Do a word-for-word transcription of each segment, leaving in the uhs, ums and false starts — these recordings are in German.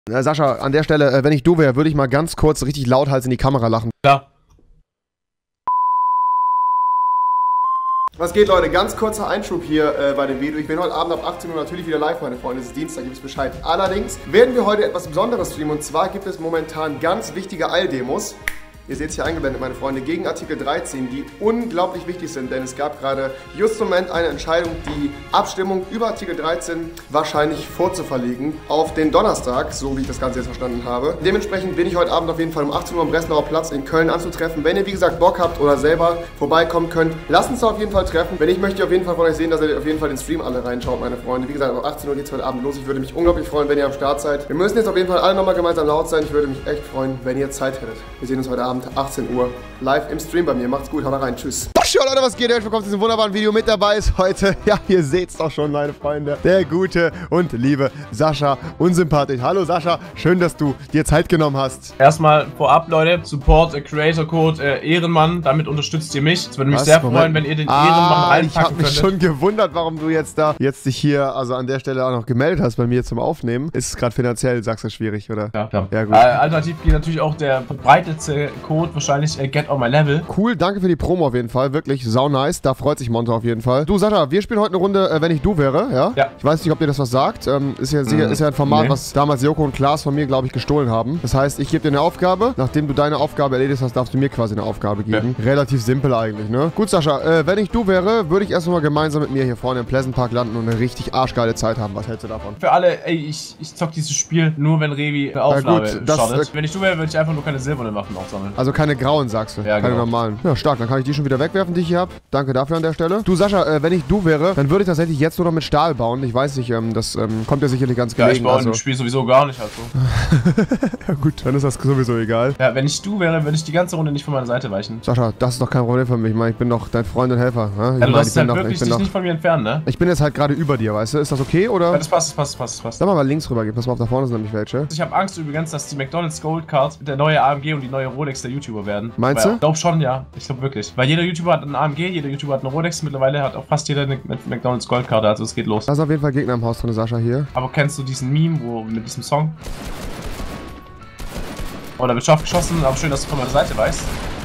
Äh, Sascha, an der Stelle, äh, wenn ich du wäre, würde ich mal ganz kurz richtig lauthals in die Kamera lachen. Ja. Was geht, Leute? Ganz kurzer Einschub hier äh, bei dem Video. Ich bin heute Abend ab achtzehn Uhr natürlich wieder live, meine Freunde. Es ist Dienstag, ihr wisst Bescheid. Allerdings werden wir heute etwas Besonderes streamen. Und zwar gibt es momentan ganz wichtige Eildemos. Ihr seht es hier eingeblendet, meine Freunde, gegen Artikel dreizehn, die unglaublich wichtig sind, denn es gab gerade just im Moment eine Entscheidung, die Abstimmung über Artikel dreizehn wahrscheinlich vorzuverlegen auf den Donnerstag, so wie ich das Ganze jetzt verstanden habe. Dementsprechend bin ich heute Abend auf jeden Fall um achtzehn Uhr am Breslauer Platz in Köln anzutreffen. Wenn ihr, wie gesagt, Bock habt oder selber vorbeikommen könnt, lasst uns da auf jeden Fall treffen. Wenn ich möchte auf jeden Fall von euch sehen, dass ihr auf jeden Fall den Stream alle reinschaut, meine Freunde. Wie gesagt, um achtzehn Uhr geht es heute Abend los. Ich würde mich unglaublich freuen, wenn ihr am Start seid. Wir müssen jetzt auf jeden Fall alle nochmal gemeinsam laut sein. Ich würde mich echt freuen, wenn ihr Zeit hättet. Wir sehen uns heute Abend achtzehn Uhr live im Stream bei mir. Macht's gut, haut rein, tschüss. Ja, Leute, was geht? Herzlich willkommen zu diesem wunderbaren Video. Mit dabei ist heute, ja, ihr seht's doch schon, meine Freunde, der gute und liebe Sascha, unsympathisch. Hallo Sascha, schön, dass du dir Zeit genommen hast. Erstmal vorab, Leute, Support, äh, Creator Code, äh, Ehrenmann, damit unterstützt ihr mich. Es würde mich Was? sehr Moment. freuen, wenn ihr den ah, Ehrenmann reinpacken ich habe mich könntet. schon gewundert, warum du jetzt da, jetzt dich hier, also an der Stelle auch noch gemeldet hast bei mir zum Aufnehmen. Ist es gerade finanziell, sagst du, schwierig, oder? Ja, ja. Ja, gut. Äh, alternativ geht natürlich auch der verbreitete Code, wahrscheinlich äh, Get on my level. Cool, danke für die Promo auf jeden Fall, wirklich sau nice, da freut sich Monte auf jeden Fall. Du Sascha, wir spielen heute eine Runde, äh, wenn ich du wäre, ja? Ja. Ich weiß nicht, ob dir das was sagt, ähm, ist, ja, Mhm. ist ja ein Format, Nee. was damals Joko und Klaas von mir, glaube ich, gestohlen haben. Das heißt, ich gebe dir eine Aufgabe, nachdem du deine Aufgabe erledigt hast, darfst du mir quasi eine Aufgabe geben. Ja. Relativ simpel eigentlich, ne? Gut Sascha, äh, wenn ich du wäre, würde ich erstmal gemeinsam mit mir hier vorne im Pleasant Park landen und eine richtig arschgeile Zeit haben. Was hältst du davon? Für alle, ey, ich, ich zock dieses Spiel nur, wenn Revi eine Aufnahme gut, das, startet. äh, Wenn ich du wäre, würde ich einfach nur keine silbernen Waffen aufsammeln. Also keine grauen, sagst du? Ja, keine genau. normalen. Ja, stark. Dann kann ich die schon wieder wegwerfen, die ich hier habe. Danke dafür an der Stelle. Du Sascha, äh, wenn ich du wäre, dann würde ich tatsächlich jetzt nur noch mit Stahl bauen. Ich weiß nicht, ähm, das ähm, kommt ja sicherlich ganz Ja, gelegen. ich baue also. im Spiel sowieso gar nicht, also. Ja gut, dann ist das sowieso egal. Ja, wenn ich du wäre, würde ich die ganze Runde nicht von meiner Seite weichen. Sascha, das ist doch kein Problem für mich. Ich meine, ich bin doch dein Freund und Helfer. Ne? Ich Ja, du meine, darfst ich bin halt doch, wirklich ich bin dich doch, nicht von mir entfernen, ne? ich bin jetzt halt gerade über dir, weißt du? Ist das okay, oder? Ja, das passt, das passt, das passt, das passt. Sag mal, mal links rüber gehen. Pass mal auf, da vorne sind nämlich welche. Ich habe Angst übrigens, dass die McDonald's Gold Card der neue A M G und die neue Rolex der YouTuber werden. Meinst Aber du? Ich glaube schon, ja. Ich glaube wirklich. Weil jeder YouTuber hat einen A M G, jeder YouTuber hat eine Rolex. Mittlerweile hat auch fast jeder eine McDonald's Gold Card, also es geht los. Da sind auf jeden Fall Gegner im Haus drin, Sascha, hier. Aber kennst du diesen Meme, wo mit diesem Song? Oh, da wird scharf geschossen, aber schön, dass du von meiner Seite weißt.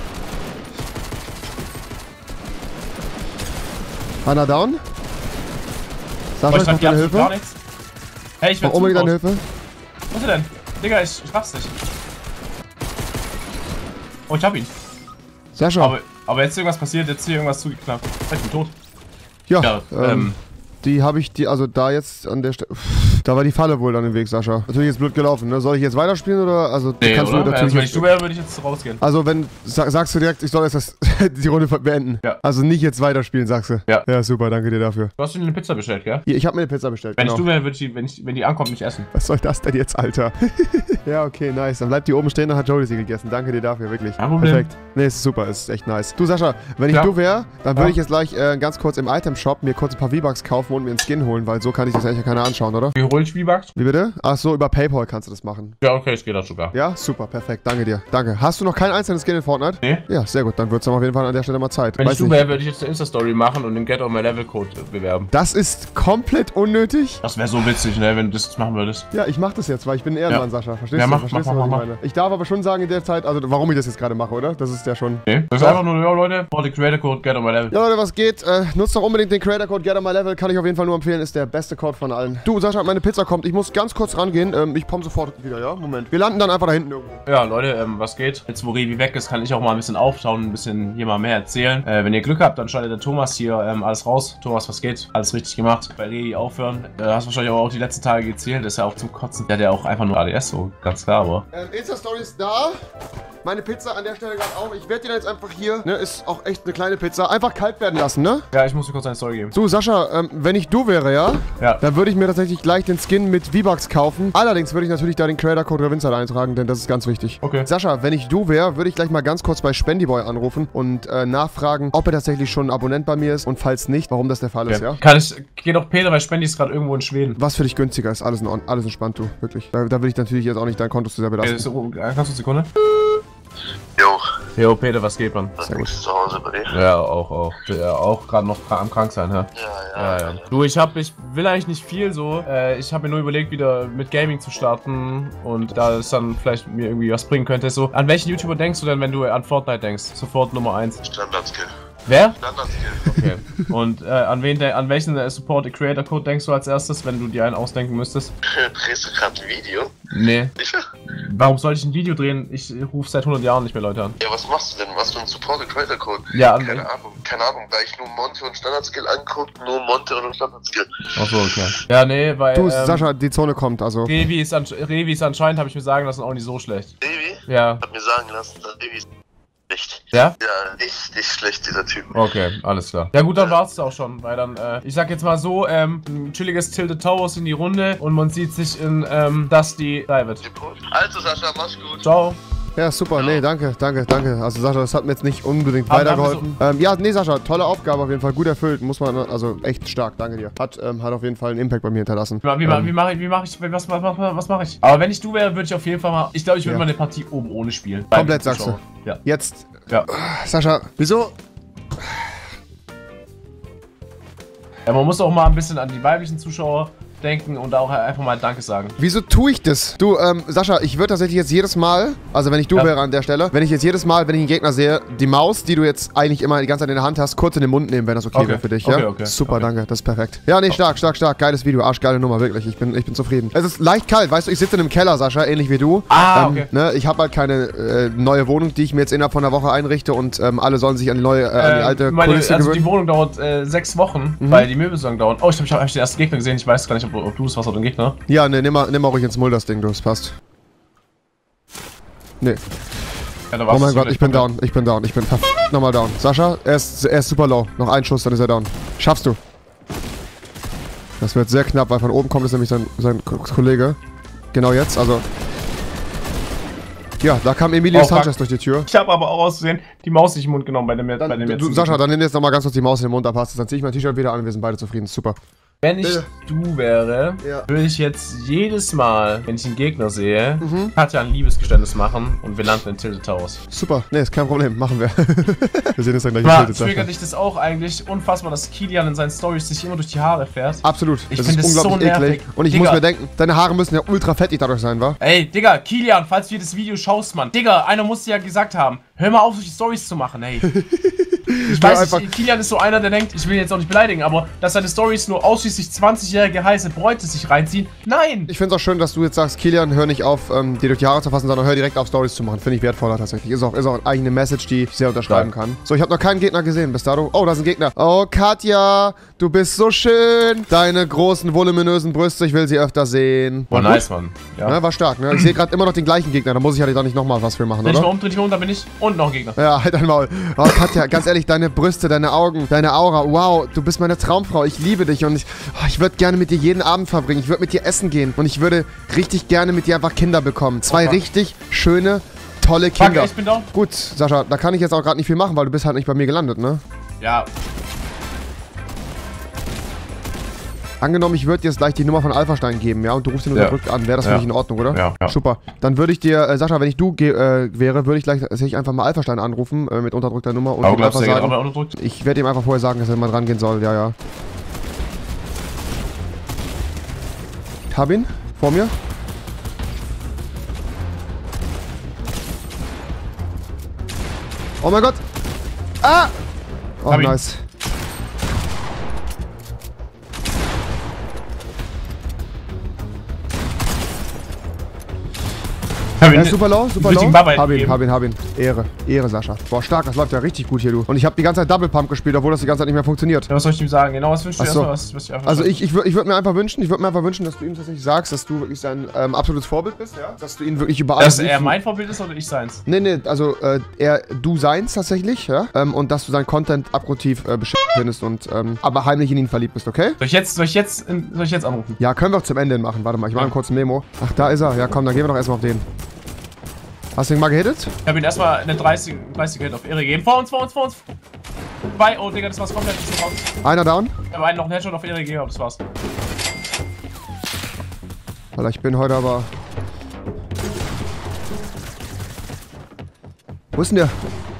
Einer down. Sascha, Oh, ich ich brauch treffe deine absolut gar Hilfe. nichts. Hey, ich Ich will brauch unbedingt deine Hilfe. Wo ist er denn? Digga, ich, ich raff's nicht. Oh, ich hab ihn. Sascha. Aber, aber jetzt ist irgendwas passiert, jetzt ist hier irgendwas zugeknappt. Ich bin tot. Ja, Ja, ähm, ähm. die habe ich, die, also da jetzt an der Stelle, da war die Falle wohl dann im Weg, Sascha. Natürlich ist blöd gelaufen, ne? Soll ich jetzt weiterspielen oder, also Nee, kannst oder? du natürlich Also, wenn ich jetzt, du wäre, würde ich jetzt rausgehen. also wenn, sag, sagst du direkt, ich soll jetzt das, die Runde beenden. Ja. Also nicht jetzt weiterspielen, sagst du. Ja. Ja, super, danke dir dafür. Du hast dir eine Pizza bestellt, gell? Hier, ich habe mir eine Pizza bestellt, Wenn genau. ich du wäre, würde ich die, wenn, ich, wenn die ankommt, nicht essen. Was soll das denn jetzt, Alter? Ja, okay, nice. Dann bleibt die oben stehen, dann hat Jody sie gegessen. Danke dir dafür, wirklich. Kein Problem. Perfekt. Nee, es ist super, es ist echt nice. Du, Sascha, wenn ich Ja. du wäre, dann würde Ja. ich jetzt gleich äh, ganz kurz im Item-Shop mir kurz ein paar V-Bucks kaufen und mir einen Skin holen, weil so kann ich das eigentlich ja keiner anschauen, oder? Wie hol ich V-Bucks? Wie bitte? Ach so, über PayPal kannst du das machen. Ja, okay, es geht das sogar. Ja, super, perfekt. Danke dir. Danke. Hast du noch keinen einzelnen Skin in Fortnite? Nee. Ja, sehr gut. Dann wird es auf jeden Fall an der Stelle mal Zeit. Wenn Weiß ich du nicht. wäre, würde ich jetzt eine Insta-Story machen und den Get on my Level Code bewerben. Das ist komplett unnötig. Das wäre so witzig, ne, wenn du das machen würdest. Ja, ich mach das jetzt, weil ich bin ein Ehrenmann, Ja. Sascha. Verstehst Ja, du? mach, Verstehst mach, du, was mach, ich meine? Ich darf aber schon sagen in der Zeit, also warum ich das jetzt gerade mache, oder? Das ist ja schon... Nee. Das ist einfach nur, ja, Leute, braucht den Creator Code Get on my Level. Ja, Leute, was geht? Äh, nutzt doch unbedingt den Creator Code Get on my Level. Kann ich auf jeden Fall nur empfehlen. Ist der beste Code von allen. Du, Sascha, meine Pizza kommt. Ich muss ganz kurz rangehen. Ähm, ich komme sofort wieder, ja? Moment. Wir landen dann einfach da hinten irgendwo. Ja, Leute, ähm, was geht? Jetzt, wo Revi weg ist, kann ich auch mal ein bisschen auftauen, ein bisschen hier mal mehr erzählen. Äh, wenn ihr Glück habt, dann schneidet der Thomas hier ähm, alles raus. Thomas, was geht? Alles richtig gemacht. Bei Revi aufhören. Äh, hast wahrscheinlich aber auch die letzten Tage gezählt. Das ist ja auch zum Kotzen. Der hat ja auch einfach nur A D S, so ganz klar, aber. Ähm, Insta-Story ist da. Meine Pizza an der Stelle gerade auch. Ich werde die dann jetzt einfach hier, ne, ist auch echt eine kleine Pizza, einfach kalt werden lassen, ne? Ja, ich muss dir kurz eine Story geben. So, Sascha, ähm, wenn ich du wäre, ja? Ja. Dann würde ich mir tatsächlich gleich den Skin mit V-Bucks kaufen. Allerdings würde ich natürlich da den Creator Code Revinzeit eintragen, denn das ist ganz wichtig. Okay. Sascha, wenn ich du wäre, würde ich gleich mal ganz kurz bei Spendyboy anrufen und äh, nachfragen, ob er tatsächlich schon ein Abonnent bei mir ist und falls nicht, warum das der Fall ist, Ja. ja? Kann ich. Geh doch Peter, weil Spendi ist gerade irgendwo in Schweden. Was für dich günstiger ist, alles, in, Ordnung, alles entspannt, du, wirklich. Da, da will ich natürlich jetzt auch nicht dein Konto zu sehr Okay, belasten. so, kannst du eine Sekunde? Jo, Jo, Peter, was geht, man? Sehr gut. Zu Hause bei dir? Ja, auch, auch. Ja, auch gerade noch am krank sein, hä? Ja, ja. Ja, ja. Du, ich hab, ich will eigentlich nicht viel so. Äh, ich habe mir nur überlegt, wieder mit Gaming zu starten und da es dann vielleicht mir irgendwie was bringen könnte. So, an welchen YouTuber denkst du denn, wenn du an Fortnite denkst? Sofort Nummer eins. Standard-Skill. Wer? Standard-Skill. Okay. Und äh, an wen, an welchen äh, Support Creator Code denkst du als erstes, wenn du dir einen ausdenken müsstest? Drehst du gerade ein Video? Nee. Sicher? Warum soll ich ein Video drehen? Ich rufe seit hundert Jahren nicht mehr Leute an. Ja, was machst du denn? Machst du einen Support Creator Code? Ja, an Keine Ahnung, keine Ahnung, da ich nur Monte und Standard-Skill angucke, nur Monte und Standard-Skill. Achso, okay. Ja, nee, weil. Du, ähm, Sascha, die Zone kommt, also. Revi ist, an, Revi ist anscheinend, habe ich mir sagen lassen, auch nicht so schlecht. Revi? Ja. Hab mir sagen lassen, dass Revi ist schlecht. Ja? Ja, richtig schlecht, dieser Typ. Okay, alles klar. Ja gut, dann war's es auch schon, weil dann, äh, ich sag jetzt mal so, ähm, ein chilliges Tilted Towers in die Runde und man sieht sich in, ähm, Dusty Private. Also Sascha, mach's gut. Ciao. Ja, super, nee, danke, danke, danke. Also Sascha, das hat mir jetzt nicht unbedingt Aber weitergeholfen. Ähm, ja, nee, Sascha, tolle Aufgabe auf jeden Fall, gut erfüllt, muss man, also echt stark, danke dir. Hat, ähm, hat auf jeden Fall einen Impact bei mir hinterlassen. Wie, wie, ähm, wie mache ich, wie mache ich, was, was, was, was mache ich? Aber wenn ich du wäre, würde ich auf jeden Fall mal, ich glaube, ich würde Ja. mal eine Partie oben ohne spielen. Komplett, sagst du. Ja. Jetzt, Ja. Sascha, wieso? Ja, man muss auch mal ein bisschen an die weiblichen Zuschauer denken und auch einfach mal Danke sagen. Wieso tue ich das? Du, ähm, Sascha, ich würde tatsächlich jetzt jedes Mal, also wenn ich du Ja. wäre an der Stelle, wenn ich jetzt jedes Mal, wenn ich einen Gegner sehe, die Maus, die du jetzt eigentlich immer die ganze Zeit in der Hand hast, kurz in den Mund nehmen, wenn das okay, Okay. wäre für dich, Okay, ja? okay. Super, Okay. danke, das ist perfekt. Ja, nee, stark, stark, stark, geiles Video, arschgeile Nummer, wirklich, ich bin, ich bin zufrieden. Es ist leicht kalt, weißt du, ich sitze in einem Keller, Sascha, ähnlich wie du. Ah, ähm, okay. Ne, ich habe halt keine äh, neue Wohnung, die ich mir jetzt innerhalb von einer Woche einrichte und ähm, alle sollen sich an die neue, äh, an die alte Äh, meine, Kulisse also gewöhnen. die Wohnung dauert äh, sechs Wochen, Mhm. weil die Möbelsaison dauert. Oh, ich glaube, ich habe hab den ersten Gegner gesehen. Ich weiß gar nicht, ob, ob du es warst oder ein Gegner. Ja, ne, nimm mal, nimm mal ruhig ins Mull das Ding, du, das passt. Nee. Ja, da Oh warst mein du Gott, ich bin down, ich bin down, ich bin verdammt nochmal down. Sascha, er ist, er ist super low. Noch ein Schuss, dann ist er down. Schaffst du. Das wird sehr knapp, weil von oben kommt es nämlich sein, sein Ko- Kollege. Genau jetzt, also... Ja, da kam Emilio Oh, fuck. Sanchez durch die Tür. Ich habe aber auch auszusehen die Maus nicht im Mund genommen bei dem, bei Dann, dem du, letzten Sascha, Gegner. dann nimm jetzt nochmal ganz kurz die Maus in den Mund, da passt es. Dann zieh ich mein T-Shirt wieder an und wir sind beide zufrieden. Super. Wenn ich Bitte. du wäre, Ja. würde ich jetzt jedes Mal, wenn ich einen Gegner sehe, Mhm. Katja ein Liebesgeständnis machen und wir landen in Tilted Towers. Super. Nee, ist kein Problem. Machen wir. Wir sehen uns dann gleich Mal, im Tilted, triggert Sascha. dich das auch eigentlich unfassbar, dass Kilian in seinen Storys sich immer durch die Haare fährt? Absolut. Ich das find ist das so unglaublich eklig. nervig. Und ich Digga. muss mir denken, deine Haare müssen ja ultra fettig dadurch sein, wa? Ey, Digga, Kilian, falls du hier das Video schaust, Mann. Digga, einer muss dir ja gesagt haben, hör mal auf, solche Storys zu machen, ey. Ich weiß einfach- nicht, Kilian ist so einer, der denkt, ich will ihn jetzt auch nicht beleidigen, aber dass seine Storys nur ausschließlich zwanzigjährige heiße Bräute sich reinziehen, nein! Ich finde es auch schön, dass du jetzt sagst, Kilian, hör nicht auf, ähm, dir durch die Haare zu fassen, sondern hör direkt auf, Stories zu machen. Finde ich wertvoller tatsächlich. Ist auch, ist auch eigentlich eine Message, die ich sehr unterschreiben Ja. kann. So, ich habe noch keinen Gegner gesehen bis dato. Oh, da ist ein Gegner. Oh, Katja, du bist so schön. Deine großen, voluminösen Brüste, ich will sie öfter sehen. Boah, War gut? nice, Mann. Ja. Ne, war stark, ne? Ich sehe gerade immer noch den gleichen Gegner. Da muss ich ja da nicht nochmal was für machen, Dreh dich mal oder? um, dreh dich mal um, da bin ich. Und noch ein Gegner. Ja, halt dein Maul. Oh, Katja, ganz ehrlich, deine Brüste, deine Augen, deine Aura, wow, du bist meine Traumfrau. Ich liebe dich und ich, oh, ich würde gerne mit dir jeden Abend verbringen. Ich würde mit dir essen gehen und ich würde richtig gerne mit dir einfach Kinder bekommen. Zwei Opa. richtig schöne, tolle Fuck, Kinder. ich bin down. Gut, Sascha, da kann ich jetzt auch gerade nicht viel machen, weil du bist halt nicht bei mir gelandet, ne? Ja, Angenommen, ich würde dir jetzt gleich die Nummer von Alphastein geben, ja? Und du rufst ihn Ja. unterdrückt an. Wäre das für Ja. dich in Ordnung, oder? Ja, ja. Super. Dann würde ich dir, äh, Sascha, wenn ich du ge- äh, wäre, würde ich gleich tatsächlich einfach mal Alphastein anrufen äh, mit unterdrückter Nummer und aber ihm glaubst einfach du, der geht sagen, auch mal unterdrückt? ich werde ihm einfach vorher sagen, dass er mal rangehen soll. Ja, ja. Ich hab ihn. Vor mir. Oh mein Gott. Ah! Oh, Hab ihn. nice. Hab Er ihn- ist super low, super Wichtigen low. Barbeit Hab ihn, gegeben. hab ihn, hab ihn. Ehre, Ehre, Sascha. Boah, stark, das läuft ja richtig gut hier, du. Und ich habe die ganze Zeit Double Pump gespielt, obwohl das die ganze Zeit nicht mehr funktioniert. Ja, was soll ich ihm sagen? Genau, was wünschst du Ach so. erstmal, was, was ich einfach Also ich, ich, wür- ich würde mir einfach wünschen, ich würde mir einfach wünschen, dass du ihm tatsächlich sagst, dass du wirklich sein ähm, absolutes Vorbild bist, ja? Dass du ihn wirklich überall Dass siehst. er mein Vorbild ist oder ich seins? Nee, nee, also äh, er, du seins tatsächlich, ja? Ähm, und dass du seinen Content abgrundtief äh, beschissen findest und ähm, aber heimlich in ihn verliebt bist, okay? Soll ich jetzt, soll ich jetzt, in, soll ich jetzt anrufen? Ja, können wir auch zum Ende hin machen. Warte mal, ich mache einen kurzen Memo. Ach, da ist er. Ja, komm, dann gehen wir doch erstmal auf den. Hast du ihn mal gehittet? Ich habe ihm erstmal eine dreißig, dreißig Hit auf Ehre gegeben. Vor uns, vor uns, vor uns. Bei, oh Digga, das war's komplett. Das raus. Einer down. Ich habe einen noch einen Headshot auf Ehre gegeben, aber das war's. Alter, ich bin heute aber... Wo ist denn der?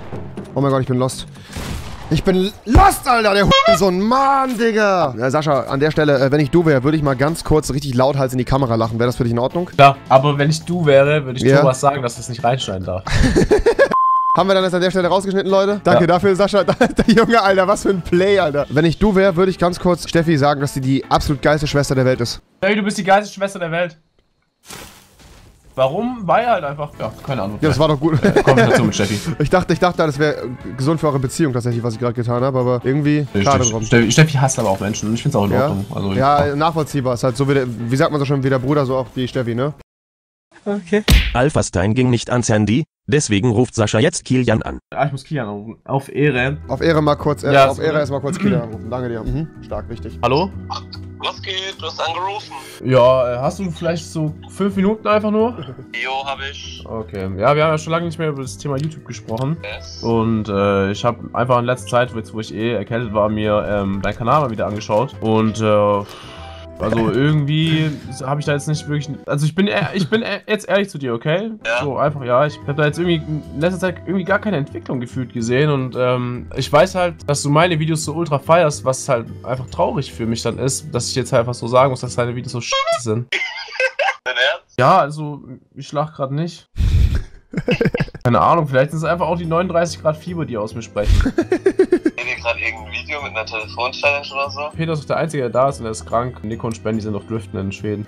Oh mein Gott, ich bin lost. Ich bin lost, Alter, der Hurensohn. Mann, Digga. Ja, Sascha, an der Stelle, äh, wenn ich du wäre, würde ich mal ganz kurz richtig lauthals in die Kamera lachen. Wäre das für dich in Ordnung? Ja, aber wenn ich du wäre, würde ich Ja. Thomas sagen, dass das nicht reinschneiden darf. Haben wir dann jetzt an der Stelle rausgeschnitten, Leute? Danke Ja. dafür, Sascha. Der Junge, Alter, was für ein Play, Alter. Wenn ich du wäre, würde ich ganz kurz Steffi sagen, dass sie die absolut geilste Schwester der Welt ist. Hey, du bist die geilste Schwester der Welt. Warum? Weil halt einfach, ja, keine Ahnung. Ja, das war doch gut. Äh, Konversation mit Steffi. Ich dachte, ich dachte, das wäre gesund für eure Beziehung tatsächlich, was ich gerade getan habe, aber irgendwie schade drum. Steffi, Steffi hasst aber auch Menschen und ich finde es auch in Ja, Ordnung. Also, ja, nachvollziehbar. Ist halt so wie, der, wie sagt man so schön, wie der Bruder, so auch die Steffi, ne? Okay. Alpha Stein ging nicht ans Handy, deswegen ruft Sascha jetzt Kilian an. Ah, ich muss Kian anrufen. Auf Ehre. Auf Ehre mal kurz, äh, Ja, auf so, Ehre ne? erstmal kurz Killer anrufen. Danke dir. Mhm. Stark, wichtig. Hallo? Was geht? Du hast angerufen? Ja, äh, hast du vielleicht so fünf Minuten einfach nur? Jo, hab ich. Okay. Ja, wir haben ja schon lange nicht mehr über das Thema YouTube gesprochen. Yes. Und äh, ich habe einfach in letzter Zeit, jetzt wo ich eh erkältet war, mir ähm, deinen Kanal mal wieder angeschaut. Und äh, also irgendwie habe ich da jetzt nicht wirklich... Also ich bin ehr- ich bin ehr- jetzt ehrlich zu dir, okay? Ja. So einfach, ja, ich habe da jetzt irgendwie in letzter Zeit irgendwie gar keine Entwicklung gefühlt gesehen. Und ähm, ich weiß halt, dass du meine Videos so ultra feierst, was halt einfach traurig für mich dann ist, dass ich jetzt halt einfach so sagen muss, dass deine Videos so scheiße sind. Dein Ernst? Ja, also ich lach gerade nicht. Keine Ahnung, vielleicht sind es einfach auch die neununddreißig Grad Fieber, die aus mir sprechen. Seht ihr gerade irgendein Video mit einer Telefonchallenge oder so? Peter ist auch der Einzige, der da ist und er ist krank. Nico und Spendi sind auf Driften in Schweden.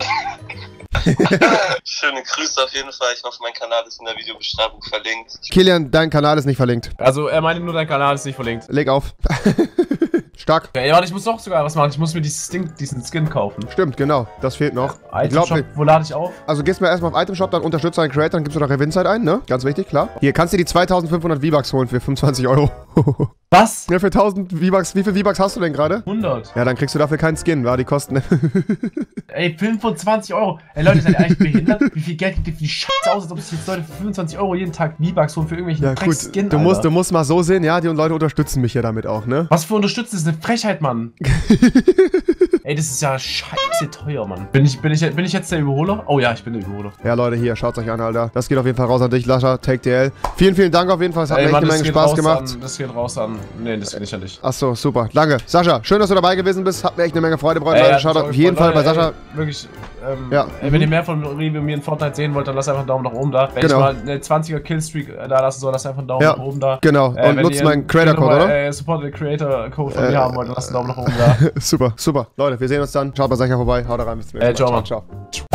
Schöne Grüße auf jeden Fall. Ich hoffe, mein Kanal ist in der Videobeschreibung verlinkt. Kilian, dein Kanal ist nicht verlinkt. Also er meinte nur, dein Kanal ist nicht verlinkt. Leg auf. Stark. Ja, warte, ich muss doch sogar was machen. Ich muss mir dieses Ding, diesen Skin kaufen. Stimmt, genau. Das fehlt noch. Ich Item glaub Shop, nicht. wo lade ich auf? Also gehst du mal erstmal auf Item Shop, dann unterstützt deinen Creator, dann gibst du noch Revinzeit ein, ne? Ganz wichtig, klar. Hier, kannst du die zweitausendfünfhundert V-Bucks holen für fünfundzwanzig Euro. Was? Ja, für tausend V-Bucks. Wie viel V-Bucks hast du denn gerade? hundert. Ja, dann kriegst du dafür keinen Skin, war die kosten. Ey, fünfundzwanzig Euro. Ey Leute, seid ihr eigentlich behindert? Wie viel Geld gibt ihr für die Scheiße aus, als ob sich jetzt Leute für fünfundzwanzig Euro jeden Tag V-Bucks holen für irgendwelchen Ja, gut. Skin, Du musst, du musst mal so sehen, ja, die Leute unterstützen mich ja damit auch, ne? Was für unterstützen, das ist eine Frechheit, Mann. Ey, das ist ja scheiße teuer, Mann. Bin ich, bin ich, bin ich jetzt der Überholer? Oh ja, ich bin der Überholer. Ja, Leute, hier, schaut's euch an, Alter. Das geht auf jeden Fall raus an dich, Lascha, Take D L. Vielen, vielen Dank auf jeden Fall. Es hat Ey, mir echt Mann, eine das Menge geht Spaß raus gemacht. An, das geht raus an. Nee, das geht nicht an dich. Achso, super. Danke. Sascha, schön, dass du dabei gewesen bist. Hat mir echt eine Menge Freude bereitet. Ey, Leute, hat schaut mich auf auch jeden Fall gefreut, bei Leute, Sascha. ey, wirklich, ähm, Ja. ey, wenn ihr mehr von Revi und mir in Fortnite sehen wollt, dann lasst einfach einen Daumen nach oben da. Wenn Genau. ich mal eine zwanziger Killstreak äh, da lassen soll, lasst einfach einen Daumen Ja. nach oben da. Genau. Äh, Und wenn nutzt ihr meinen Creator-Code, nochmal, oder? Äh, Support den Creator-Code von Äh, mir haben wollt, lasst einen Daumen nach oben da. Super, super. Leute, wir sehen uns dann. Schaut bei Sascha vorbei. Haut rein. Bis zum nächsten Ey, ciao, Mal. Mann. Ciao, ciao.